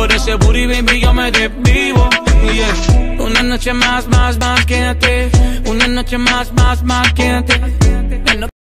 Por ese booty, baby, yo me desvivo, yeah. Una noche más, quédate. Una noche más, quédate.